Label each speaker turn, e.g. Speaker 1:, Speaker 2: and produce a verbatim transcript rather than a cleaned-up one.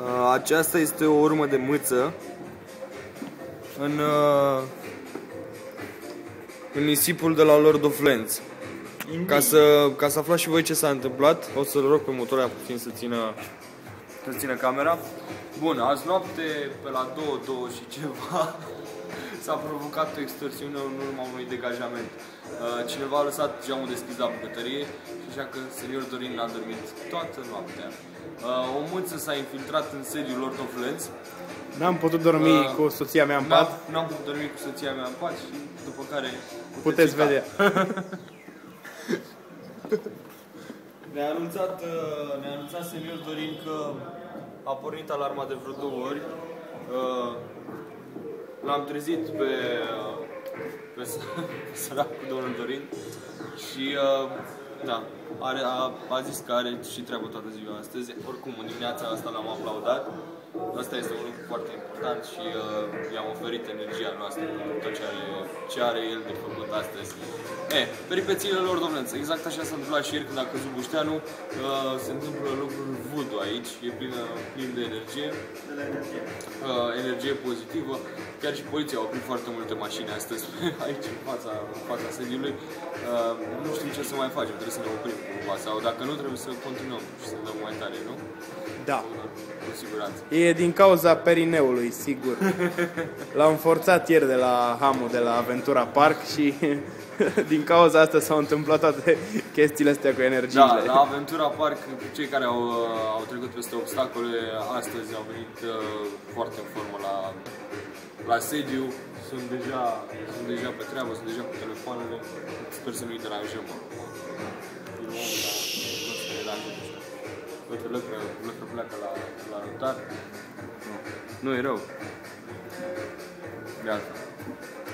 Speaker 1: Aceasta este o urmă de mâță în, în nisipul de la Lord of Lands. Ca să, ca să aflați și voi ce s-a întâmplat, o să-l rog pe motoarea puțin să țină, să țină camera. Bun, azi noapte, pe la două, două și ceva, s-a provocat o extorsiune în urma unui degajament. Cineva a lăsat geamul deschis la bucătărie și așa că senior Dorin n-a dormit toată noaptea. O mâță s-a infiltrat în sediul Lord of Lands.
Speaker 2: N-am putut dormi uh, cu soția mea în pat.
Speaker 1: N-am putut dormi cu soția mea în pat și după care
Speaker 2: puteți, puteți vedea.
Speaker 1: Ne-a anunțat, ne-a anunțat senior Dorin că a pornit alarma de vreo două ori. L-am trezit pe, pe săracul domnul Dorin și da, are, a, a zis că are și treabă toată ziua astăzi. Oricum, în dimineața asta l-am aplaudat. Asta este un lucru foarte important și uh, i-am oferit energia noastră pentru tot ce are, ce are el de făcut astăzi. E, peripețiile lor, domnule, exact așa s-a întâmplat și ieri când a căzut Bușteanu. Uh, se întâmplă lucruri voodoo aici, e plină, plin de energie, uh, energie pozitivă. Chiar și poliția a oprit foarte multe mașini astăzi aici, în fața, în fața sediului. Uh, nu știm ce să mai facem, trebuie să ne oprim cumva, sau dacă nu, trebuie să continuăm și să dăm mai tare, nu?
Speaker 2: Da.
Speaker 1: Cu siguranță.
Speaker 2: E din cauza perineului, sigur. L-am forțat ieri de la Hamu, de la Aventura Park și din cauza asta s-au întâmplat toate chestiile astea cu energiile.
Speaker 1: Da, la Aventura Park, cei care au, au trecut peste obstacole, astăzi au venit uh, foarte în formă la, la sediu. Sunt deja, sunt deja pe treabă, sunt deja pe telefoanele. Sper să nu-i deranjăm. Uite, Lăcră, Lăcră pleacă la, la notar. Nu, nu e rău. Gata.